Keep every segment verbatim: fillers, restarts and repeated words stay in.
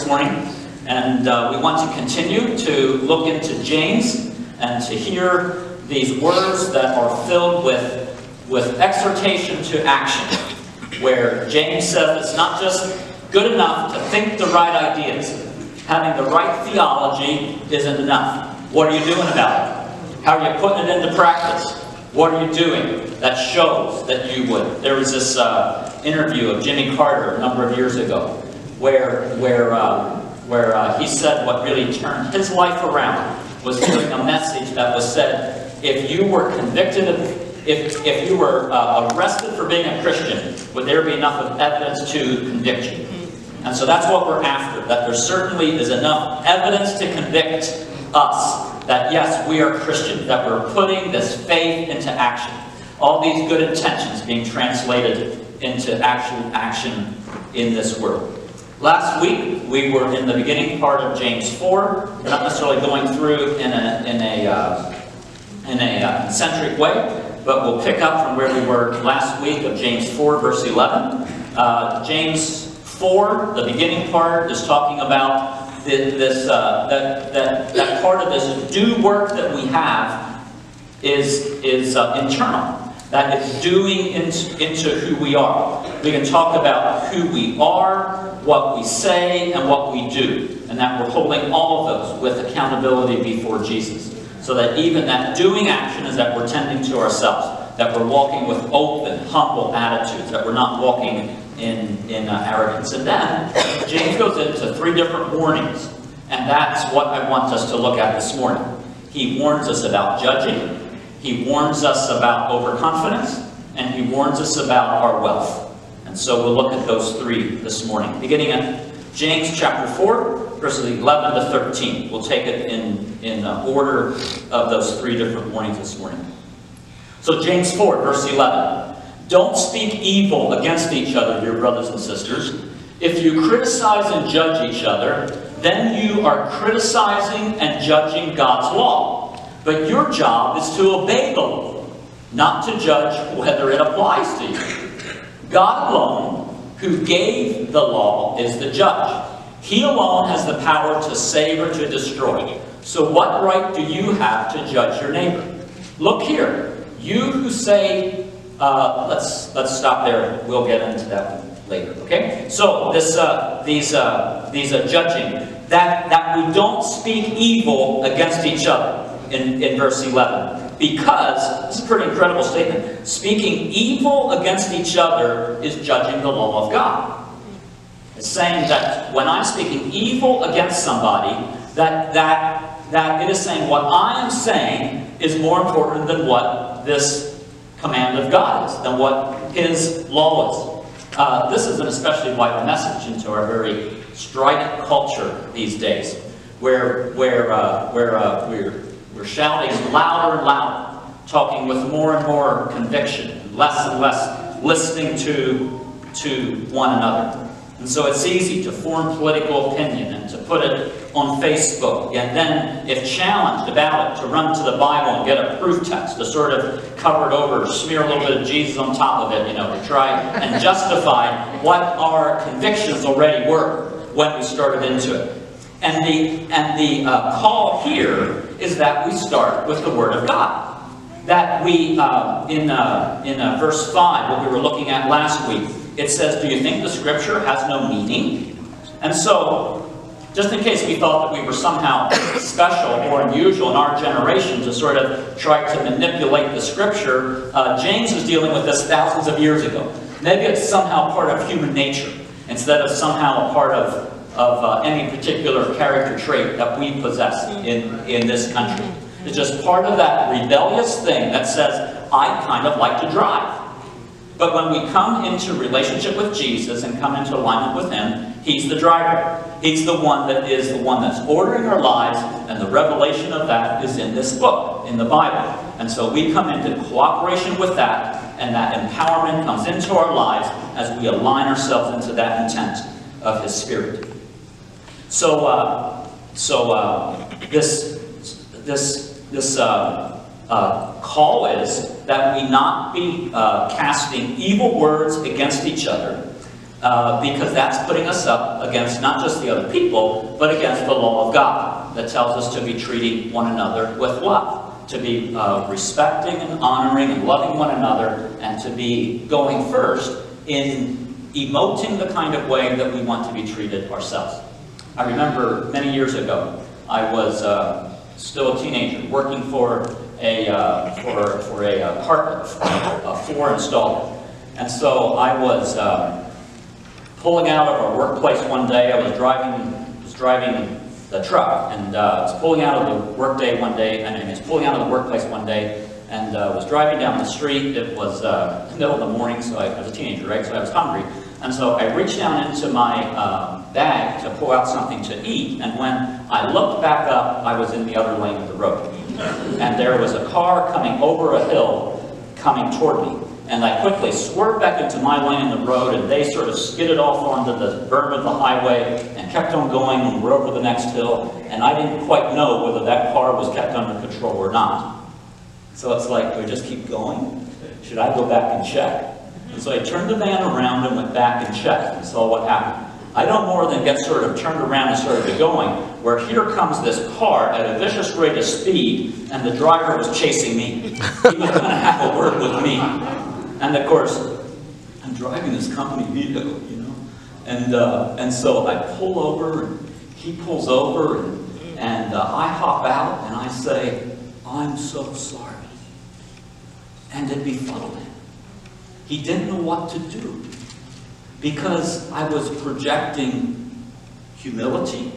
this morning, and uh, we want to continue to look into James and to hear these words that are filled with, with exhortation to action, where James says it's not just good enough to think the right ideas. Having the right theology isn't enough. What are you doing about it? How are you putting it into practice? What are you doing that shows that you would? There was this uh, interview of Jimmy Carter a number of years ago where, where, uh, where uh, he said what really turned his life around was hearing a message that was said, if you were convicted of, if, if you were uh, arrested for being a Christian, would there be enough of evidence to convict you? And so that's what we're after, that there certainly is enough evidence to convict us that yes, we are Christians, that we're putting this faith into action. All these good intentions being translated into actual action in this world. Last week, we were in the beginning part of James four. We're not necessarily going through in a, in a, uh, in a uh, concentric way, but we'll pick up from where we were last week of James four, verse eleven. Uh, James four, the beginning part, is talking about This, uh, that, that, that part of this do work that we have is, is uh, internal. That is doing into, into who we are. We can talk about who we are, what we say, and what we do. And that we're holding all of those with accountability before Jesus. So that even that doing action is that we're tending to ourselves. That we're walking with open, humble attitudes. That we're not walking in, in uh, arrogance. And then James goes into three different warnings, and that's what I want us to look at this morning. He warns us about judging, he warns us about overconfidence, and he warns us about our wealth. And so we'll look at those three this morning, beginning at James chapter four, verses eleven to thirteen. We'll take it in, in uh, order of those three different warnings this morning. So James four, verse eleven. Don't speak evil against each other, dear brothers and sisters. If you criticize and judge each other, then you are criticizing and judging God's law. But your job is to obey the law, not to judge whether it applies to you. God alone, who gave the law, is the judge. He alone has the power to save or to destroy. So what right do you have to judge your neighbor? Look here, you who say, Uh, let's let's stop there. We'll get into that one later. Okay. So this uh, these uh, these uh, judging that that we don't speak evil against each other in in verse eleven, because it's a pretty incredible statement. Speaking evil against each other is judging the law of God. It's saying that when I'm speaking evil against somebody, that that that it is saying what I am saying is more important than what this command of God is, than what his law is. Uh, this is an especially vital message into our very strident culture these days, where where uh, where uh, we're we're shouting louder and louder, talking with more and more conviction, less and less listening to to one another. And so it's easy to form political opinion and to put it on Facebook, and then, if challenged about it, to run to the Bible and get a proof text to sort of cover it over, smear a little bit of Jesus on top of it, you know, to try and justify what our convictions already were when we started into it. And the, and the uh, call here is that we start with the Word of God. That we, uh, in, uh, in uh, verse five, what we were looking at last week, it says, do you think the Scripture has no meaning? And so, just in case we thought that we were somehow special or unusual in our generation to sort of try to manipulate the Scripture, uh, James was dealing with this thousands of years ago. Maybe it's somehow part of human nature, instead of somehow a part of, of uh, any particular character trait that we possess in, in this country. It's just part of that rebellious thing that says, I kind of like to drive. But when we come into relationship with Jesus and come into alignment with him, he's the driver. He's the one that is the one that's ordering our lives, and the revelation of that is in this book, in the Bible. And so we come into cooperation with that, and that empowerment comes into our lives as we align ourselves into that intent of his Spirit. So, uh, so uh, this, this, this uh, uh, call is that we not be uh, casting evil words against each other, uh, because that's putting us up against not just the other people, but against the law of God that tells us to be treating one another with love, to be uh, respecting and honoring and loving one another, and to be going first in emoting the kind of way that we want to be treated ourselves. I remember many years ago, I was uh, still a teenager working for a uh, for for a uh, partner, a Ford installer, and so I was uh, pulling out of our workplace one day. I was driving was driving the truck, and uh, I was pulling out of the workday one day, and I was pulling out of the workplace one day, and uh, was driving down the street. It was uh, the middle of the morning, so I, I was a teenager, right? So I was hungry. And so I reached down into my uh, bag to pull out something to eat, and when I looked back up, I was in the other lane of the road. And there was a car coming over a hill, coming toward me. And I quickly swerved back into my lane in the road, and they sort of skidded off onto the berm of the highway and kept on going, and we're over the next hill. And I didn't quite know whether that car was kept under control or not. So it's like, do I just keep going? Should I go back and check? And so I turned the van around and went back and checked and saw what happened. I don't more than get sort of turned around and started going, where here comes this car at a vicious rate of speed, and the driver was chasing me. He was going to have a word with me. And of course, I'm driving this company vehicle, you know, and uh, and so I pull over, and he pulls over, and, and uh, I hop out, and I say, "I'm so sorry," and it befuddled him. He didn't know what to do, because I was projecting humility,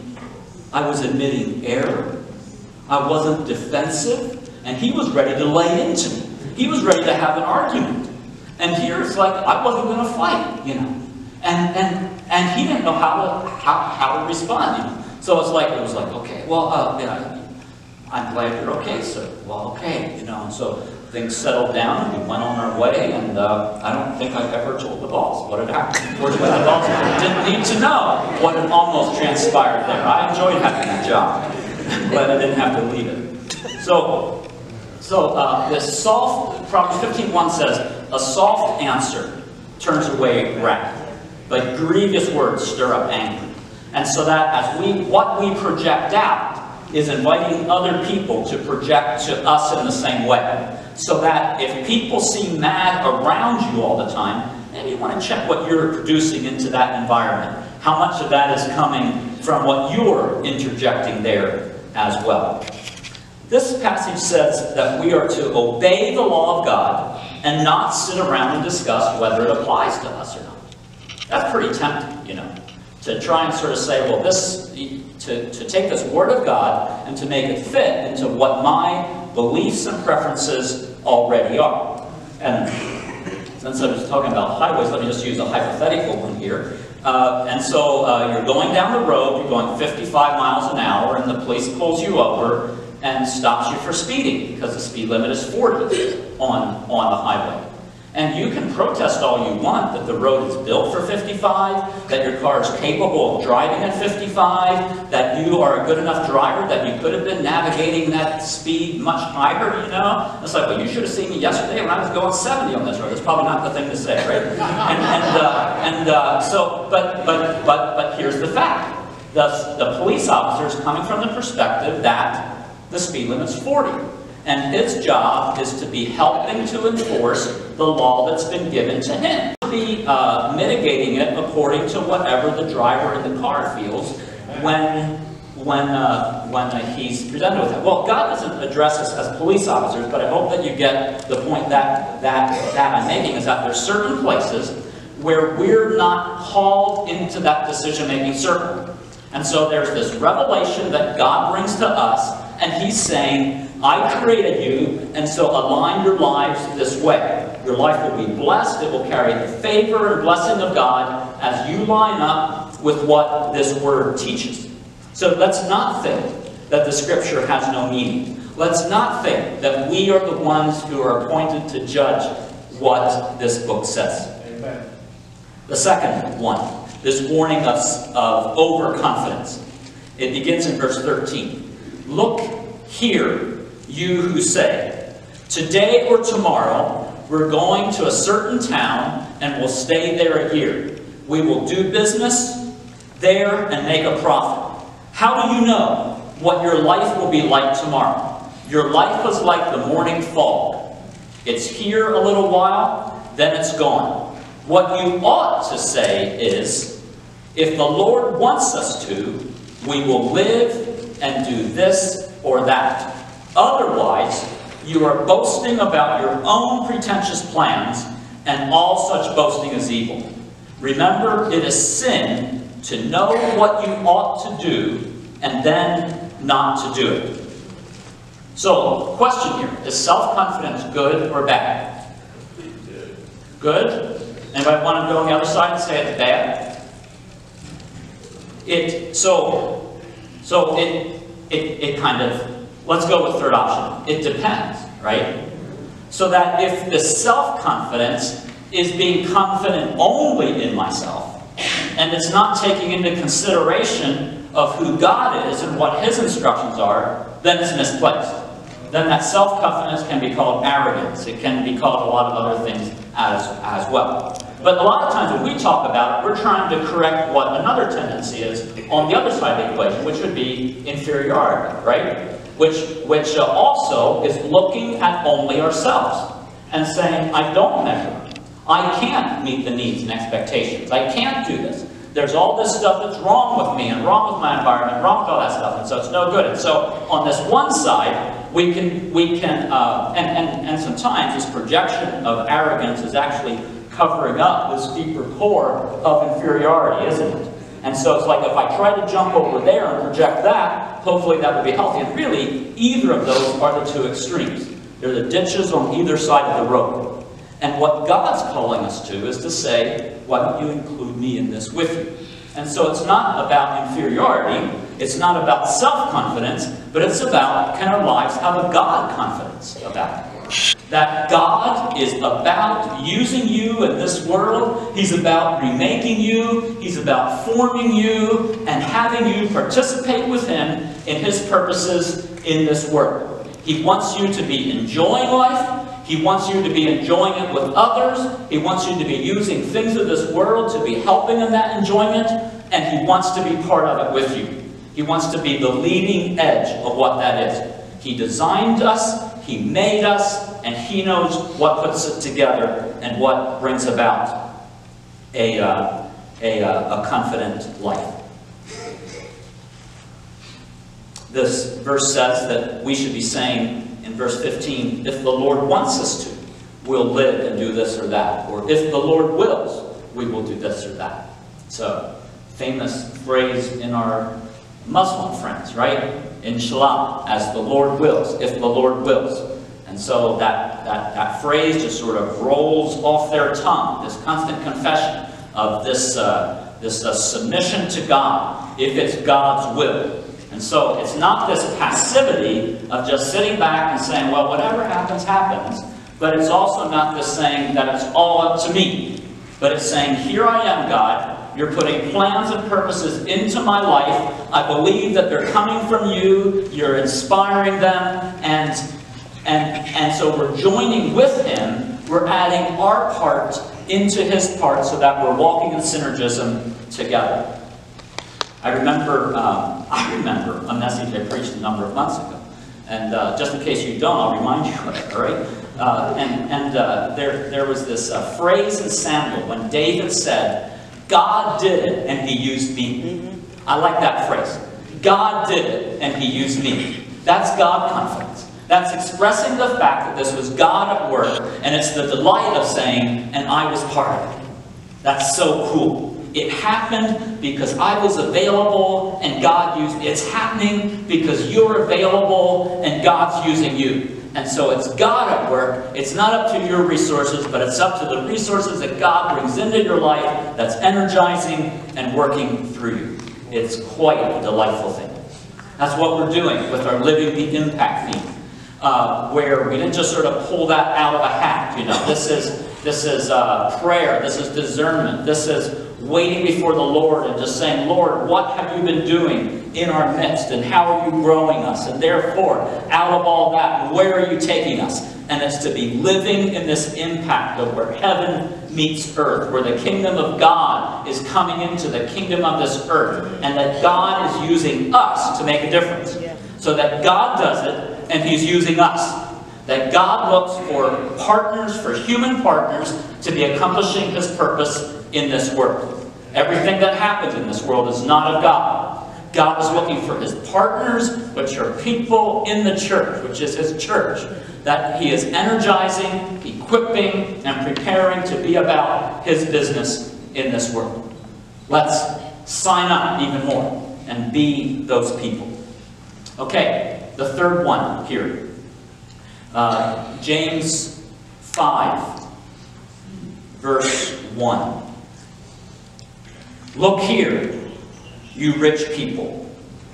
I was admitting error, I wasn't defensive, and he was ready to lay into me. He was ready to have an argument. And here it's like I wasn't going to fight, you know. And and and he didn't know how to how, how to respond, you know. So it's like it was like, okay, well, uh, yeah, I'm glad you're okay, sir. Well, okay, you know. And so things settled down, and we went on our way, and uh, I don't think I've ever told the boss what had happened. Fortunately, the boss didn't need to know what had almost transpired there. I enjoyed having that job, but I didn't have to leave it. So, so uh, this soft, Proverbs fifteen one says, a soft answer turns away wrath, but grievous words stir up anger. And so that as we, what we project out is inviting other people to project to us in the same way. So that if people seem mad around you all the time, maybe you want to check what you're producing into that environment. How much of that is coming from what you're interjecting there as well. This passage says that we are to obey the law of God and not sit around and discuss whether it applies to us or not. That's pretty tempting, you know, to try and sort of say, well, this, to, to take this word of God and to make it fit into what my beliefs and preferences already are. And since I was talking about highways, let me just use a hypothetical one here. Uh, and so uh, you're going down the road, you're going fifty-five miles an hour, and the police pulls you over and stops you for speeding, because the speed limit is forty on, on the highway. And you can protest all you want that the road is built for fifty-five, that your car is capable of driving at fifty-five, that you are a good enough driver, that you could have been navigating that speed much higher, you know? It's like, well, you should have seen me yesterday when I was going seventy on this road. That's probably not the thing to say, right? And, and, uh, and uh, so, but, but, but, but here's the fact. The, the police officer is coming from the perspective that the speed limit's forty. And his job is to be helping to enforce the law that's been given to him. To be uh, mitigating it according to whatever the driver in the car feels when, when, uh, when uh, he's presented with it. Well, God doesn't address us as police officers, but I hope that you get the point that, that, that I'm making, is that there's certain places where we're not called into that decision-making circle. And so there's this revelation that God brings to us, and he's saying, I created you, and so align your lives this way. Your life will be blessed. It will carry the favor and blessing of God as you line up with what this word teaches. So let's not think that the scripture has no meaning. Let's not think that we are the ones who are appointed to judge what this book says. Amen. The second one, this warning of, of overconfidence. It begins in verse thirteen. Look here, you who say, today or tomorrow we're going to a certain town and we'll stay there a year. We will do business there and make a profit. How do you know what your life will be like tomorrow? Your life is like the morning fog. It's here a little while, then it's gone. What you ought to say is, if the Lord wants us to, we will live and do this or that. Otherwise, you are boasting about your own pretentious plans, and all such boasting is evil. Remember, it is sin to know what you ought to do and then not to do it. So, question here, is self-confidence good or bad? Good? Anybody want to go on the other side and say it's bad? It, so, so it, it, it kind of, let's go with third option. It depends, right? So that if the self-confidence is being confident only in myself, and it's not taking into consideration of who God is and what His instructions are, then it's misplaced. Then that self-confidence can be called arrogance. It can be called a lot of other things as, as well. But a lot of times when we talk about it, we're trying to correct what another tendency is on the other side of the equation, which would be inferiority, right? Which, which uh, also is looking at only ourselves and saying, I don't measure up. I can't meet the needs and expectations. I can't do this. There's all this stuff that's wrong with me and wrong with my environment, wrong with all that stuff, and so it's no good. And so on this one side, we can, we can uh, and, and, and sometimes this projection of arrogance is actually covering up this deeper core of inferiority, isn't it? And so it's like if I try to jump over there and project that, hopefully that will be healthy. And really, either of those are the two extremes. They're the ditches on either side of the road. And what God's calling us to is to say, why don't you include me in this with you? And so it's not about inferiority, it's not about self-confidence, but it's about, can our lives have a God confidence about it? That God is about using you in this world. He's about remaking you. He's about forming you and having you participate with Him in His purposes in this world. He wants you to be enjoying life. He wants you to be enjoying it with others. He wants you to be using things of this world to be helping in that enjoyment. And He wants to be part of it with you. He wants to be the leading edge of what that is. He designed us. He made us. And He knows what puts it together and what brings about a, uh, a, uh, a confident life. This verse says that we should be saying, in verse fifteen, if the Lord wants us to, we'll live and do this or that. Or if the Lord wills, we will do this or that. It's a famous phrase in our Muslim friends, right? Inshallah, as the Lord wills, if the Lord wills. And so that, that, that phrase just sort of rolls off their tongue, this constant confession of this, uh, this uh, submission to God, if it's God's will. And so it's not this passivity of just sitting back and saying, well, whatever happens, happens. But it's also not this saying that it's all up to me. But it's saying, here I am, God. You're putting plans and purposes into my life. I believe that they're coming from you. You're inspiring them. And, and, and so we're joining with Him. We're adding our part into His part so that we're walking in synergism together. I remember, um, I remember a message I preached a number of months ago. And uh, just in case you don't, I'll remind you of it, all right? Uh, and and uh, there, there was this uh, phrase in Samuel when David said, God did it and He used me. Mm-hmm. I like that phrase. God did it and He used me. That's God confidence. That's expressing the fact that this was God at work, and it's the delight of saying, and I was part of it. That's so cool. It happened because I was available and God used me. It's happening because you're available and God's using you. And so it's God at work. It's not up to your resources, but it's up to the resources that God brings into your life that's energizing and working through you. It's quite a delightful thing. That's what we're doing with our Living the Impact theme, uh, where we didn't just sort of pull that out of a hat. You know, this is, this is uh, prayer. This is discernment. This is waiting before the Lord and just saying, Lord, what have you been doing in our midst, and how are you growing us? And therefore, out of all that, where are you taking us? And it's to be living in this impact of where heaven meets earth, where the kingdom of God is coming into the kingdom of this earth, and that God is using us to make a difference. So that God does it, and He's using us. That God looks for partners, for human partners, to be accomplishing His purpose in this world. Everything that happens in this world is not of God. God is looking for His partners, which are people in the church, which is His church, that He is energizing, equipping, and preparing to be about His business in this world. Let's sign up even more and be those people. Okay, the third one here. Uh, James five, verse one. Look here, you rich people.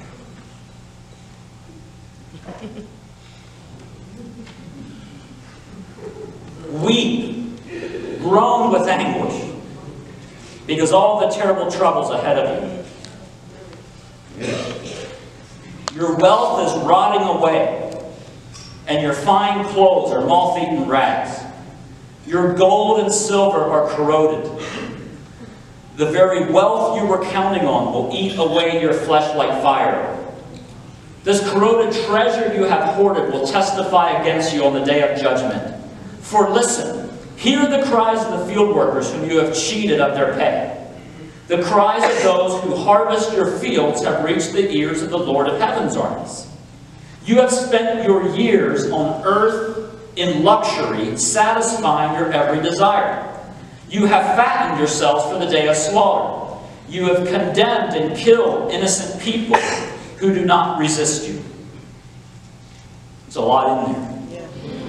Weep, groan with anguish, because all the terrible troubles ahead of you. Your wealth is rotting away, and your fine clothes are moth-eaten rags. Your gold and silver are corroded. The very wealth you were counting on will eat away your flesh like fire. This corroded treasure you have hoarded will testify against you on the day of judgment. For listen, hear the cries of the field workers whom you have cheated of their pay. The cries of those who harvest your fields have reached the ears of the Lord of Heaven's armies. You have spent your years on earth in luxury, satisfying your every desire. You have fattened yourselves for the day of slaughter. You have condemned and killed innocent people who do not resist you. There's a lot in there.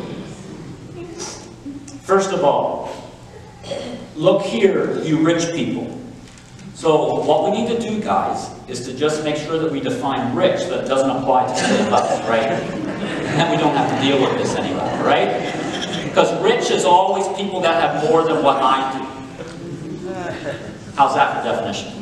First of all, look here, you rich people. So what we need to do, guys, is to just make sure that we define rich so that it doesn't apply to any of us, right? And then we don't have to deal with this anymore, right? Because rich is always people that have more than what I do. How's that for definition?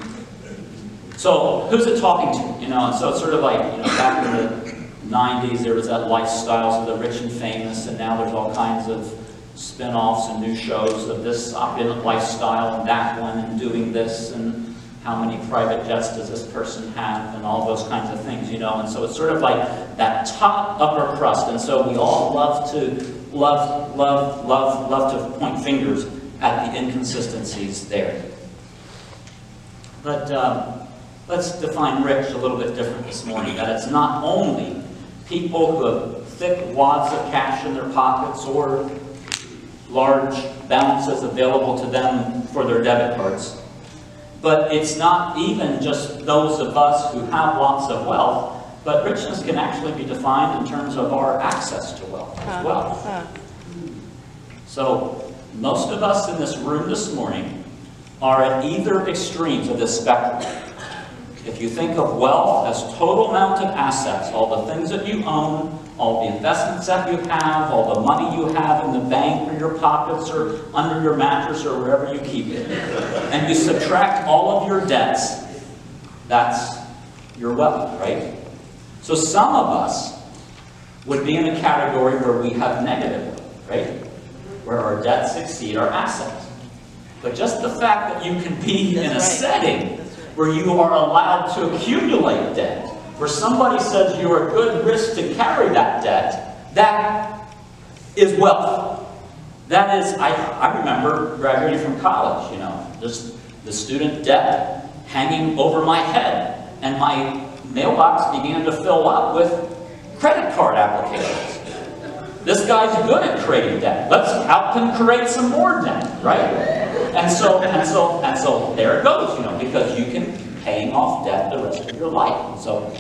So who's it talking to? You know, and so it's sort of like, you know, back in the nineties there was that lifestyles of the rich and famous, and now there's all kinds of spin-offs and new shows of this opulent lifestyle and that one and doing this, and how many private jets does this person have, and all those kinds of things, you know. And so it's sort of like that top upper crust, and so we all love to love love love love to point fingers at the inconsistencies there. But um, let's define rich a little bit different this morning, that it's not only people who have thick wads of cash in their pockets or large balances available to them for their debit cards. But it's not even just those of us who have lots of wealth, but richness can actually be defined in terms of our access to wealth as well. So most of us in this room this morning are at either extremes of this spectrum. If you think of wealth as total amount of assets, all the things that you own, all the investments that you have, all the money you have in the bank or your pockets or under your mattress or wherever you keep it, and you subtract all of your debts, that's your wealth, right? So some of us would be in a category where we have negative wealth, right? Where our debts exceed our assets. But just the fact that you can be in a setting where you are allowed to accumulate debt, where somebody says you're a good risk to carry that debt, that is wealth. That is, I, I remember graduating from college, you know, just the student debt hanging over my head, and my mailbox began to fill up with credit card applications. This guy's good at creating debt. Let's help him create some more debt, right? And so, and so, and so there it goes, you know, because you can paying off debt the rest of your life. And so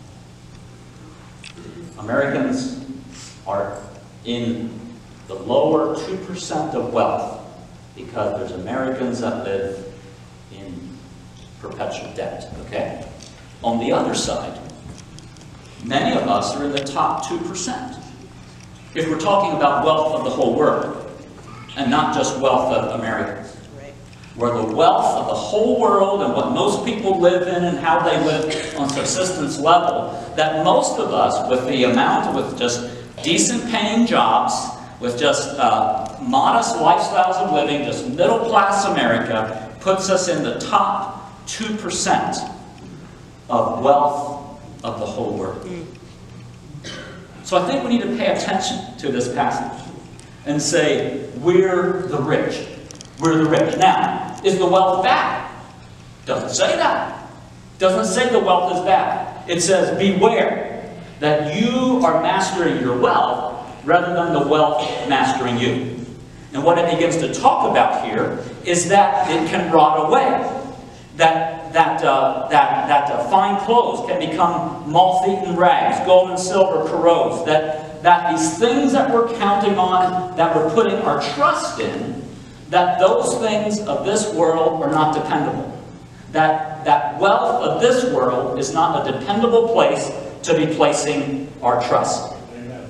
Americans are in the lower two percent of wealth because there's Americans that live in perpetual debt, okay? On the other side, many of us are in the top two percent. If we're talking about wealth of the whole world, and not just wealth of Americans, where the wealth of the whole world and what most people live in and how they live on subsistence level, that most of us, with the amount, with just decent paying jobs, with just uh, modest lifestyles of living, just middle-class America, puts us in the top two percent of wealth of the whole world. So I think we need to pay attention to this passage and say, we're the rich. We're the rich. Now, is the wealth bad? Doesn't say that. Doesn't say the wealth is bad. It says, beware that you are mastering your wealth rather than the wealth mastering you. And what it begins to talk about here is that it can rot away. That, that, uh, that, that uh, fine clothes can become moth-eaten rags, gold and silver corrodes, that, that these things that we're counting on, that we're putting our trust in, that those things of this world are not dependable. That, that wealth of this world is not a dependable place to be placing our trust. Amen.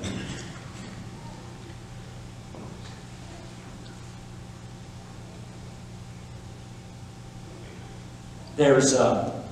There's a,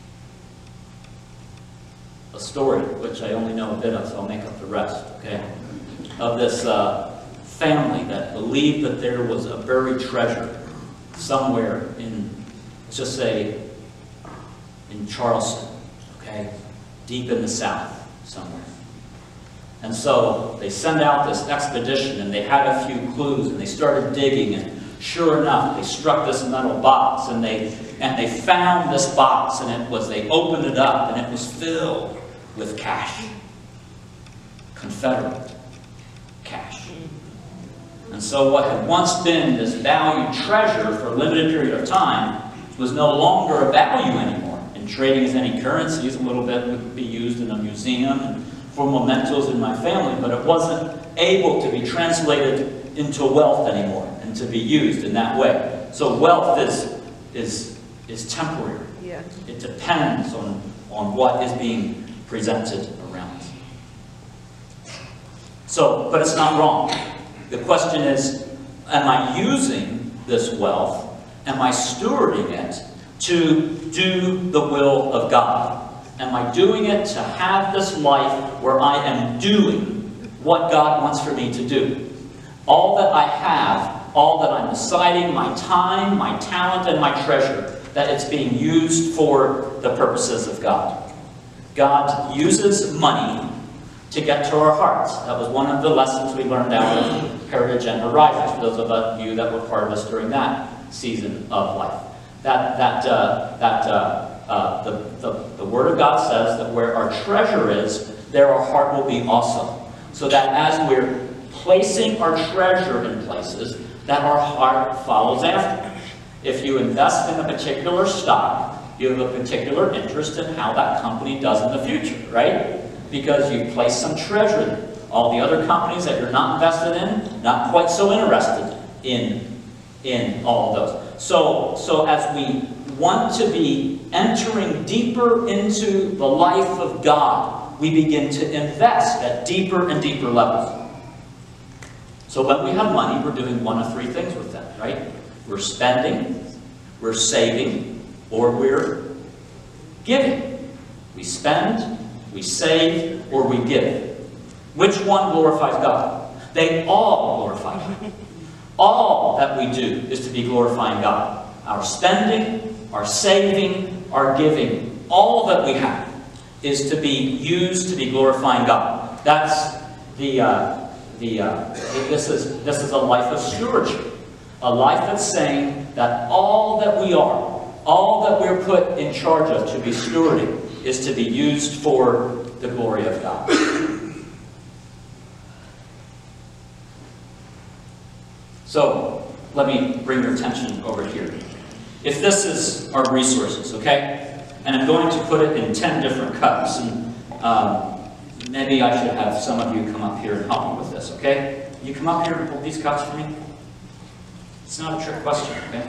a story, which I only know a bit of, so I'll make up the rest, okay? Of this uh, family that believed that there was a buried treasure somewhere in, let's just say, in Charleston, okay? Deep in the South, somewhere. And so they send out this expedition, and they had a few clues, and they started digging, and sure enough, they struck this metal box, and they and they found this box, and it was, they opened it up, and it was filled with cash. Confederate cash. And so what had once been this valued treasure for a limited period of time was no longer a value anymore. In trading as any currencies, a little bit would be used in a museum and for mementos in my family, but it wasn't able to be translated into wealth anymore and to be used in that way. So wealth is is is temporary. Yeah. It depends on, on what is being presented around us. So, but it's not wrong. The question is, am I using this wealth? Am I stewarding it to do the will of God? Am I doing it to have this life where I am doing what God wants for me to do? All that I have, all that I'm deciding, my time, my talent, and my treasure, that it's being used for the purposes of God. God uses money to get to our hearts. That was one of the lessons we learned out of Heritage and Horizons, for those of you that were part of us during that season of life. That, that, uh, that uh, uh, the, the, the Word of God says that where our treasure is, there our heart will be also. So that as we're placing our treasure in places, that our heart follows after. If you invest in a particular stock, you have a particular interest in how that company does in the future, right? Because you place some treasure in. All the other companies that you're not invested in, not quite so interested in, in all of those. So, so as we want to be entering deeper into the life of God, we begin to invest at deeper and deeper levels. So when we have money, we're doing one of three things with that, right? We're spending, we're saving, or we're giving. We spend, we save, or we give. Which one glorifies God? They all glorify God. All that we do is to be glorifying God. Our spending, our saving, our giving, all that we have is to be used to be glorifying God. That's the, uh, the, uh, this is, this is a life of stewardship. A life that's saying that all that we are, all that we're put in charge of to be stewarding, is to be used for the glory of God. So, let me bring your attention over here. If this is our resources, okay? And I'm going to put it in ten different cups, and um, maybe I should have some of you come up here and help me with this, okay? You come up here and hold these cups for me? It's not a trick question, okay?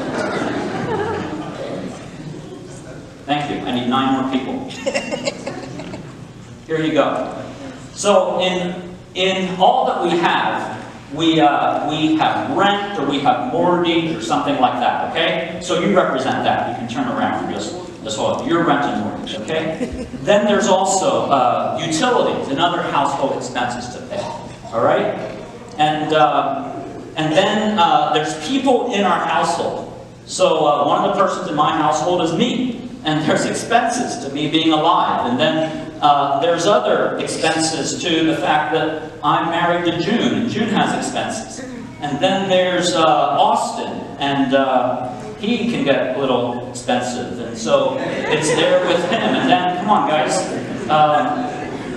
Thank you. I need nine more people. Here you go. So in, in all that we have, we, uh, we have rent, or we have mortgage, or something like that, okay? So you represent that. You can turn around and just, just hold it. Your rent and mortgage, okay? Then there's also uh, utilities and other household expenses to pay, all right? And... Uh, And then uh, there's people in our household. So uh, one of the persons in my household is me. And there's expenses to me being alive. And then uh, there's other expenses to the fact that I'm married to June, and June has expenses. And then there's uh, Austin, and uh, he can get a little expensive. And so it's there with him. And then, come on guys, um,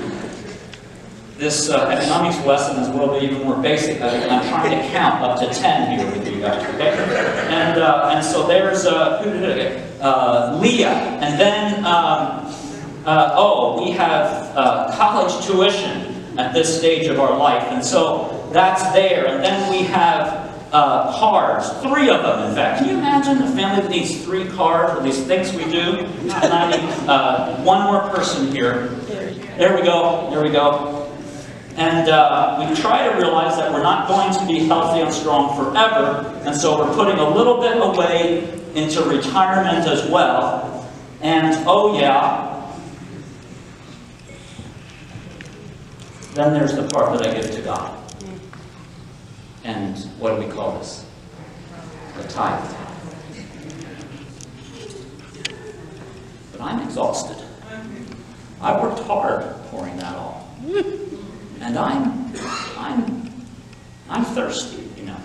this uh, economics lesson is a little bit even more basic. I, I'm trying to count up to ten here with you guys, okay? And, uh, and so there's, uh, who did it again? Uh, Leah, and then, um, uh, oh, we have uh, college tuition at this stage of our life, and so that's there. And then we have uh, cars, three of them, in fact. Can you imagine a family that needs three cars, or these things we do? And I need uh, one more person here. There we go, there we go. And uh, we try to realize that we're not going to be healthy and strong forever, and so we're putting a little bit away into retirement as well. And oh yeah, then there's the part that I give to God. And what do we call this? The tithe. But I'm exhausted. I worked hard pouring that all. And I'm, I'm, I'm thirsty, you know.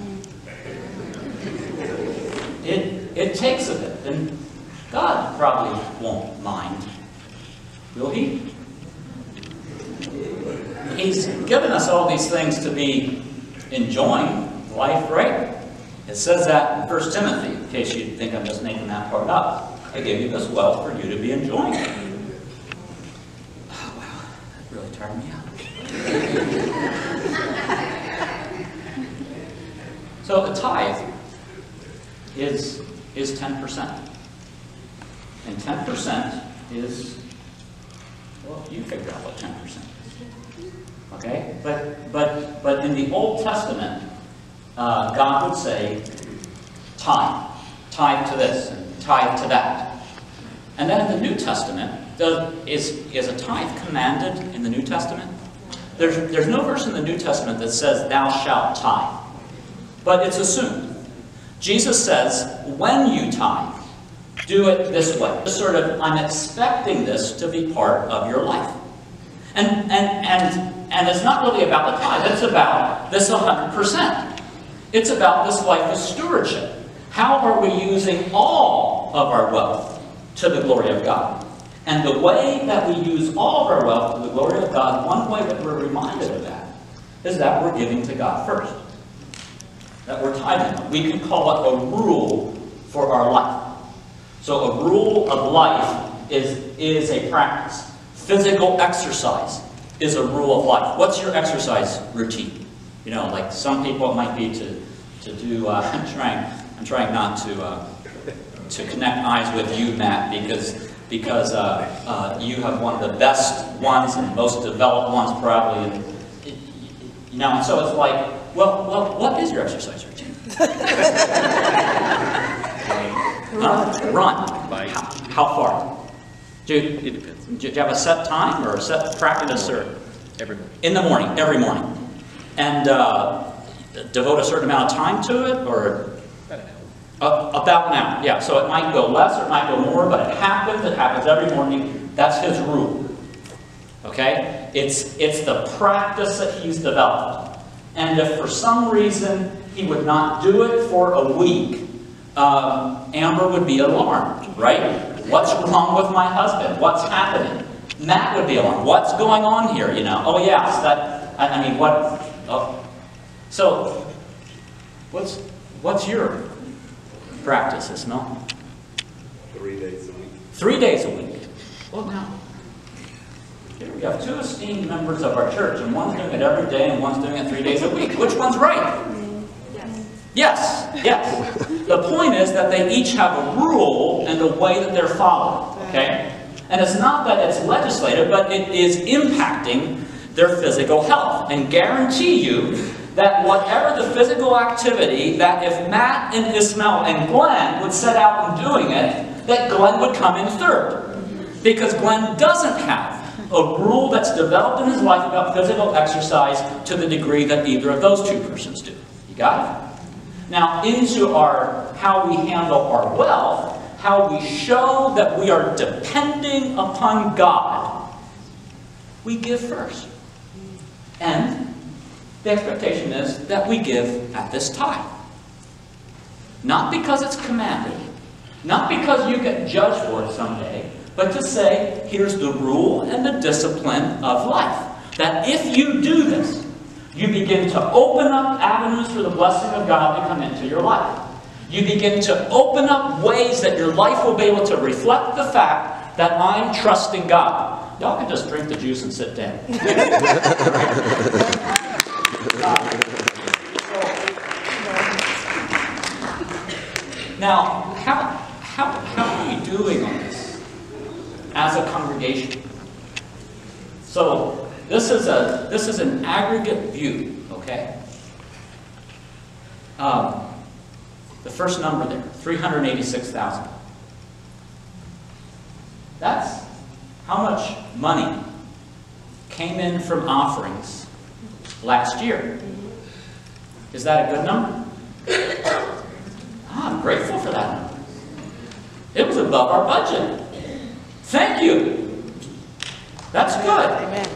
It, it takes a bit, and God probably won't mind, will He? He's given us all these things to be enjoying life, right? It says that in First Timothy, in case you think I'm just making that part up. I give you this wealth for you to be enjoying it. Oh, wow, that really turned me out. So the tithe is is ten percent, and ten percent is, well, you figure out what ten percent is, okay? But but but in the Old Testament, uh, God would say, tithe, tithe to this and tithe to that, and then in the New Testament, does, is is a tithe commanded in the New Testament? There's, there's no verse in the New Testament that says, thou shalt tithe. But it's assumed. Jesus says, when you tithe, do it this way. Sort of, I'm expecting this to be part of your life. And, and, and, and it's not really about the tithe. It's about this one hundred percent. It's about this life of stewardship. How are we using all of our wealth to the glory of God? And the way that we use all of our wealth to the glory of God, one way that we're reminded of that, is that we're giving to God first. That we're tithing. We can call it a rule for our life. So a rule of life is, is a practice. Physical exercise is a rule of life. What's your exercise routine? You know, like some people it might be to, to do, uh, I'm trying, I'm trying not to, uh, to connect eyes with you, Matt, because because uh, uh, you have one of the best ones and most developed ones probably. And, you know, and so it's like, well, well, what is your exercise routine? Huh? Run. How, how far? Do, it depends. Do you have a set time or a set practice? Or every morning. In the morning, every morning. And uh, devote a certain amount of time to it, or? Uh, about an hour, yeah. So it might go less or it might go more, but it happens. It happens every morning. That's his rule. Okay? It's, it's the practice that he's developed. And if for some reason he would not do it for a week, um, Amber would be alarmed, right? What's wrong with my husband? What's happening? Matt would be alarmed. What's going on here? You know? Oh yes, that. I, I mean, what? Oh. So, what's what's your practice, Ismail? Three days a week. Three days a week. Well, now, here we have two esteemed members of our church, and one's doing it every day, and one's doing it three days a week. Which one's right? Yes. Yes, yes. The point is that they each have a rule and a way that they're following, okay? And it's not that it's legislative, but it is impacting their physical health. And guarantee you that whatever the physical activity, that if Matt and Ismail and Glenn would set out and doing it, that Glenn would come in third. Because Glenn doesn't have a rule that's developed in his life about physical exercise to the degree that either of those two persons do. You got it? Now, into our how we handle our wealth, how we show that we are depending upon God, we give first. And the expectation is that we give at this time. Not because it's commanded, not because you get judged for it someday, but to say, here's the rule and the discipline of life. That if you do this, you begin to open up avenues for the blessing of God to come into your life. You begin to open up ways that your life will be able to reflect the fact that I'm trusting God. Y'all can just drink the juice and sit down. Now, how, how, how are we doing on this as a congregation? So, this is, a, this is an aggregate view, okay? Um, the first number there, three hundred eighty-six thousand. That's how much money came in from offerings last year. Is that a good number? Ah, I'm grateful for that number. It was above our budget. Thank you. That's good. Amen.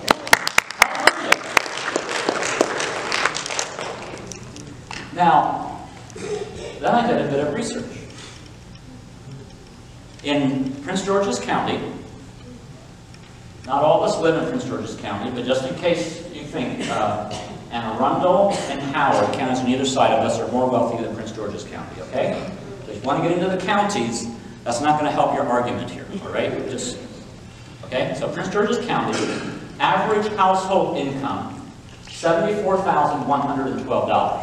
Now, then I did a bit of research. In Prince George's County, not all of us live in Prince George's County, but just in case you think, uh, Anne Arundel and Howard, counties on either side of us, are more wealthy than Prince George's County, okay? So if you want to get into the counties, that's not going to help your argument here, all right? Just, okay? So Prince George's County, average household income, seventy-four thousand one hundred twelve dollars.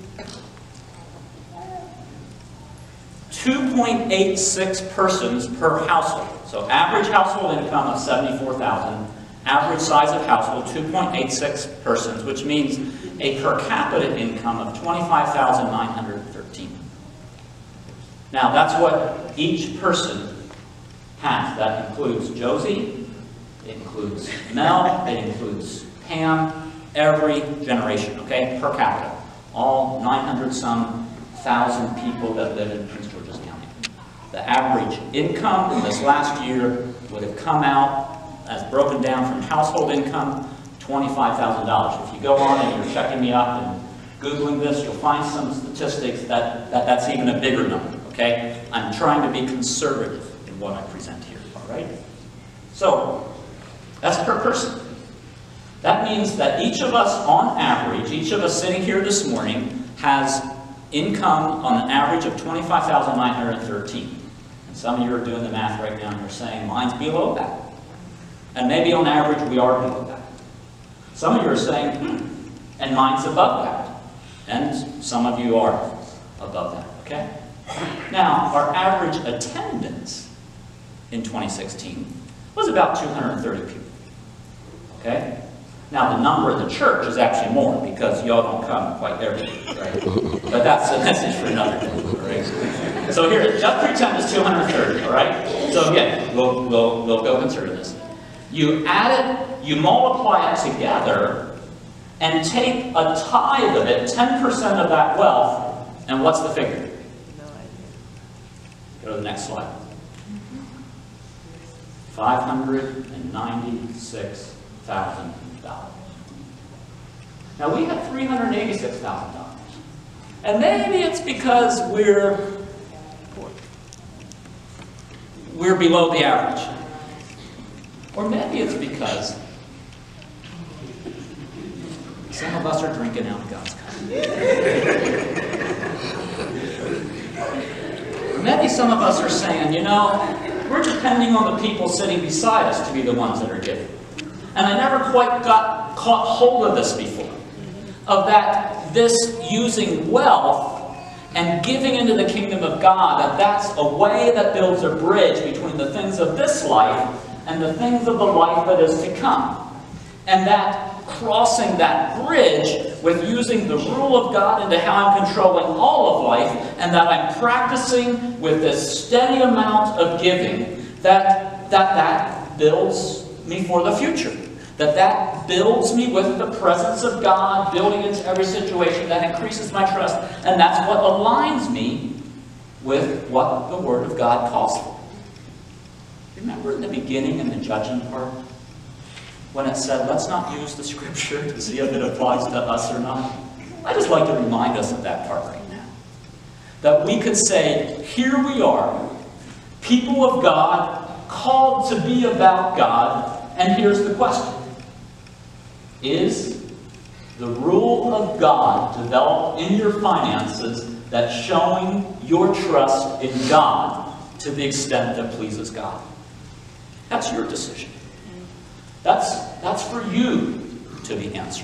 two point eight six persons per household. So average household income of seventy-four thousand, average size of household two point eight six persons, which means a per capita income of twenty-five thousand nine hundred thirteen. Now that's what each person has. That includes Josie, it includes Mel, it includes Pam, every generation, okay, per capita. All nine hundred some thousand people that live in Prince George's County. The average income in this last year would have come out as broken down from household income, twenty-five thousand dollars. If you go on and you're checking me up and Googling this, you'll find some statistics that, that that's even a bigger number, okay? I'm trying to be conservative in what I present here, all right? So, that's per person. That means that each of us, on average, each of us sitting here this morning, has income on an average of twenty-five thousand nine hundred thirteen. And some of you are doing the math right now and you're saying, mine's below that. And maybe on average we are below that. Some of you are saying, hmm, and mine's above that. And some of you are above that, okay? Now, our average attendance in twenty sixteen was about two hundred thirty people, okay? Now, the number of the church is actually more because y'all don't come quite every day, right? But that's a message for another day, all right? So here, just pretend it's two hundred thirty, all right? So again, we'll, we'll, we'll go consider this. You add it, you multiply it together, and take a tithe of it, ten percent of that wealth, and what's the figure? No idea. Go to the next slide. five hundred ninety-six thousand dollars. Now we have three hundred eighty-six thousand dollars. And maybe it's because we're we're below the average. Or maybe it's because some of us are drinking out of God's cup. Maybe some of us are saying, you know, we're depending on the people sitting beside us to be the ones that are giving. And I never quite got caught hold of this before. Of that, this using wealth and giving into the kingdom of God, that that's a way that builds a bridge between the things of this life and the things of the life that is to come. And that crossing that bridge with using the rule of God into how I'm controlling all of life, and that I'm practicing with this steady amount of giving, that that, that builds me for the future. that that builds me with the presence of God, building into every situation, that increases my trust, and that's what aligns me with what the Word of God calls for. Remember in the beginning, in the judging part, when it said, let's not use the Scripture to see if it applies to us or not? I just like to remind us of that part right now. That we could say, here we are, people of God, called to be about God, and here's the question. Is the rule of God developed in your finances that's showing your trust in God to the extent that pleases God? That's your decision. That's, that's for you to be answering.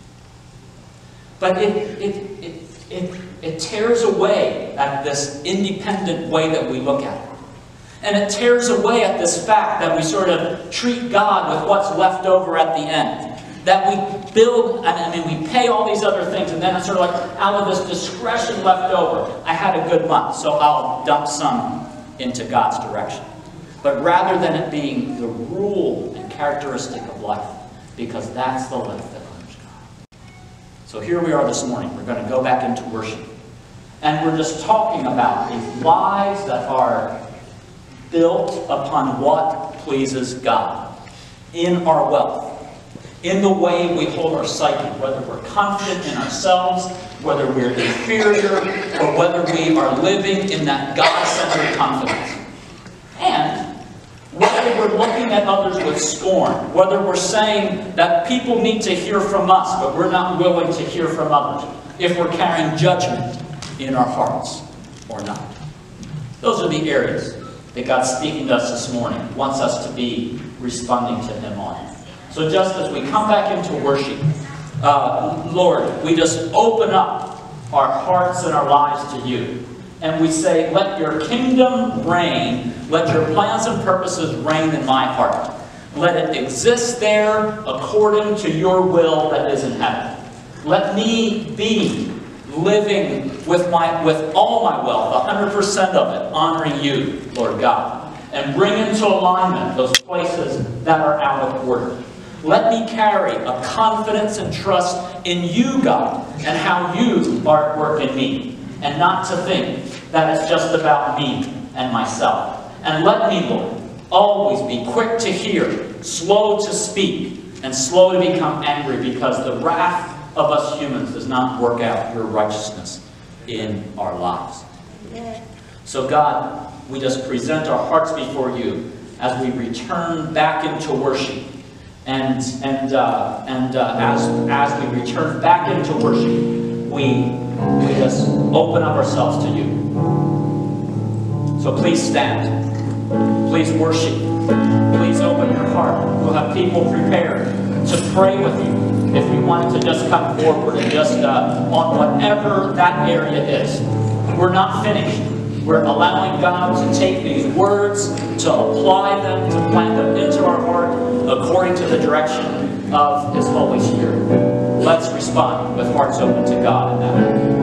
But it, it, it, it, it tears away at this independent way that we look at it. And it tears away at this fact that we sort of treat God with what's left over at the end. That we build, I mean, we pay all these other things, and then it's sort of like, out of this discretion left over, I had a good month, so I'll dump some into God's direction. But rather than it being the rule and characteristic of life, because that's the life that honors God. So here we are this morning. We're going to go back into worship. And we're just talking about these lives that are built upon what pleases God in our wealth. In the way we hold our psyche, whether we're confident in ourselves, whether we're inferior, or whether we are living in that God-centered confidence. And whether we're looking at others with scorn, whether we're saying that people need to hear from us, but we're not willing to hear from others, if we're carrying judgment in our hearts or not. Those are the areas that God's speaking to us this morning, wants us to be responding to Him on. So just as we come back into worship, uh, Lord, we just open up our hearts and our lives to You. And we say, let Your kingdom reign. Let Your plans and purposes reign in my heart. Let it exist there according to Your will that is in heaven. Let me be living with, my, with all my wealth, one hundred percent of it, honoring You, Lord God. And bring into alignment those places that are out of order. Let me carry a confidence and trust in You, God, and how You are at work in me. And not to think that it's just about me and myself. And let me, Lord, always be quick to hear, slow to speak, and slow to become angry, because the wrath of us humans does not work out Your righteousness in our lives. So God, we just present our hearts before You as we return back into worship. And, and, uh, and uh, as, as we return back into worship, we, we just open up ourselves to You. So please stand. Please worship. Please open your heart. We'll have people prepared to pray with you if you want to just come forward and just uh, on whatever that area is. We're not finished. We're allowing God to take these words, to apply them, to plant them into our heart according to the direction of His Holy Spirit. Let's respond with hearts open to God in that.